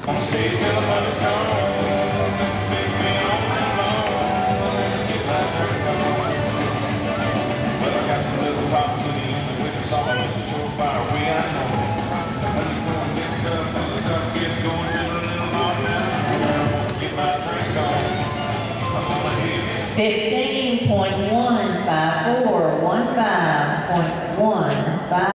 Stay till the money's gone. Takes me on that long. Get my drink on. Well, I got some little problems with the summer with the surefire way I know. I'm just gonna get stuff, get going to the little mob now. Get my drink on. I'm gonna hit it. 15.15415.15.